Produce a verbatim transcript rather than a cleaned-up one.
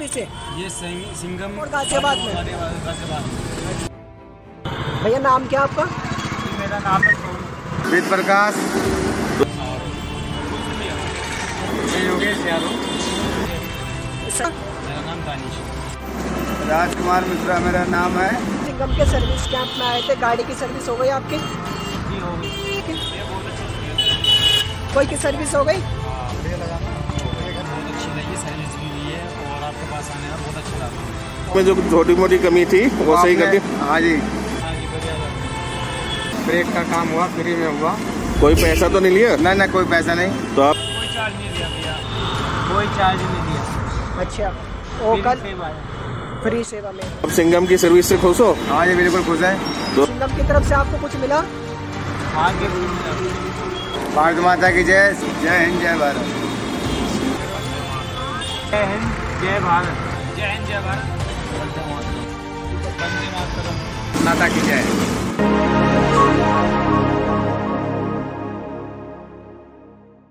Service है? ये सिंघम और गाजियाबाद में। गाजियाबाद। भैया नाम क्या आपका? मेरा नाम है वेद प्रकाश। योगेश यादव। सर मेरा नाम दानिश। राजकुमार मिश्रा मेरा नाम है। सिंघम के सर्विस कैंप में आए थे, गाड़ी की सर्विस हो गई आपकी? जी हो गई। बहुत अच्छी कोई की सर्विस हो गई? बहुत अच्छी लगी, सर्विस भी दी है और आपके पास आने का बहुत अच्छा लगा। में जो छोटी मोटी कमी थी वो सही कर दी। हाँ जी, हाँ जी, बढ़िया लगा। ब्रेक का काम हुआ, फ्री में हुआ। कोई पैसा तो नहीं लिया? नहीं नहीं, कोई पैसा नहीं। तो आप कोई चार्ज नहीं दिया भैया, कोई चार्ज नहीं दिया। अच्छा, वो कल सेवा है। फ्री सेवा में। अब सिंघम की सर्विस से खुश हो? हाँ जी, बिल्कुल खुश है। तो सिंघम की तरफ से आपको कुछ मिला? आगे भी मिला। भारत माता की जय। जय हिंद, जय भारत। जय हिंद, जय भारत। जय हिंद, जय भारत। वंदे मातरम। वंदे मातरम। माता की जय।